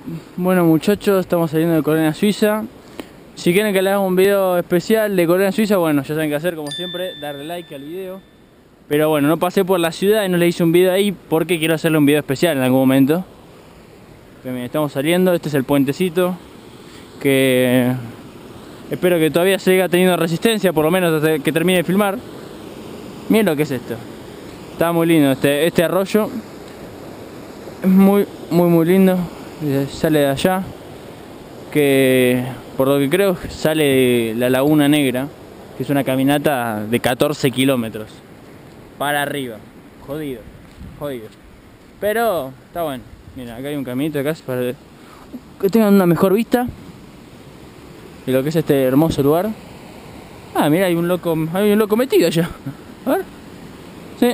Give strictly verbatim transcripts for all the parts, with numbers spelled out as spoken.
Bueno muchachos, estamos saliendo de Colonia Suiza. Si quieren que les haga un video especial de Colonia Suiza, bueno, ya saben qué hacer como siempre, darle like al video. Pero bueno, no pasé por la ciudad y no le hice un video ahí porque quiero hacerle un video especial en algún momento. Pero miren, estamos saliendo, este es el puentecito que espero que todavía siga teniendo resistencia, por lo menos hasta que termine de filmar. Miren lo que es esto. Está muy lindo este, este arroyo. Es muy, muy, muy lindo. Sale de allá. Que por lo que creo sale de la Laguna Negra. Que es una caminata de catorce kilómetros. Para arriba. Jodido. Jodido. Pero está bueno. Mira, acá hay un caminito acá para que tengan una mejor vista de lo que es este hermoso lugar. Ah, mira, hay un loco, hay un loco metido allá. A ver. Sí.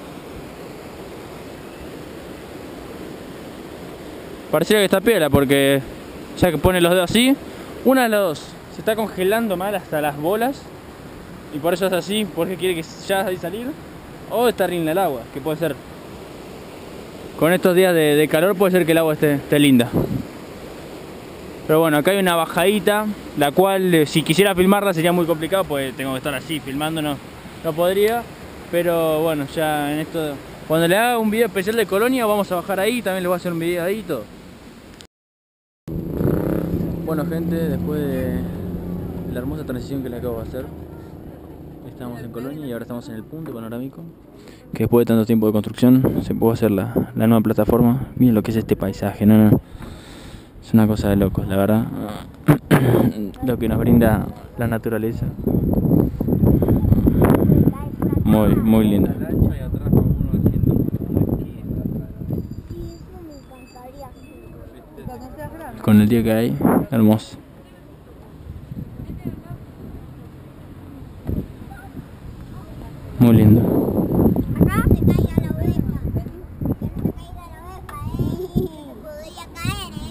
Pareciera que está piola porque ya que pone los dedos así, una de las dos, se está congelando mal hasta las bolas y por eso es así, porque quiere que ya de salir, o está linda el agua, que puede ser. Con estos días de, de calor puede ser que el agua esté, esté linda. Pero bueno, acá hay una bajadita, la cual eh, si quisiera filmarla sería muy complicado, pues tengo que estar así filmando, no, no podría. Pero bueno, ya en esto, cuando le haga un video especial de Colonia vamos a bajar ahí, también le voy a hacer un video ahí y todo. Bueno gente, después de la hermosa transición que le acabo de hacer, estamos en Colonia y ahora estamos en el punto panorámico, que después de tanto tiempo de construcción se puede hacer la, la nueva plataforma. Miren lo que es este paisaje, no, no, es una cosa de locos, la verdad. Lo que nos brinda la naturaleza. Muy, muy lindo. Con el día que hay, hermoso. Muy lindo. Acá se caiga la oveja. Que no se caiga la oveja, eh. Podría caer, eh.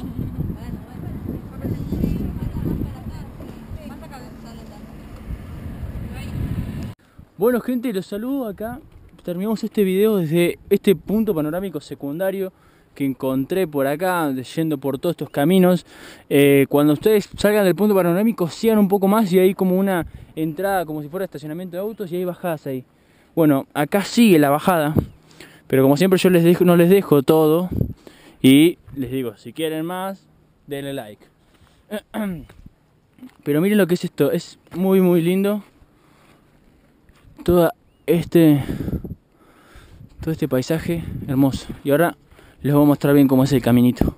Bueno gente, los saludo acá. Terminamos este video desde este punto panorámico secundario que encontré por acá, yendo por todos estos caminos. Eh, cuando ustedes salgan del punto panorámico, sigan un poco más y hay como una entrada, como si fuera estacionamiento de autos, y hay bajadas ahí. Bueno, acá sigue la bajada, pero como siempre yo les dejo, no les dejo todo y les digo, si quieren más, denle like. Pero miren lo que es esto, es muy muy lindo. Todo este, todo este paisaje hermoso. Y ahora les voy a mostrar bien cómo es el caminito.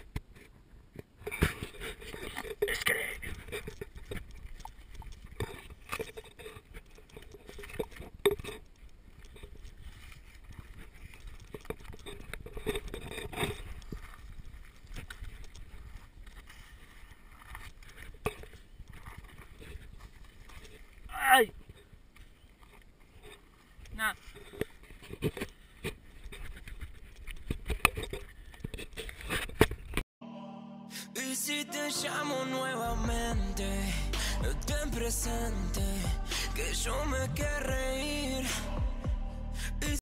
¡Ay! Nah. Y si te llamo nuevamente, ten presente que yo me querré ir.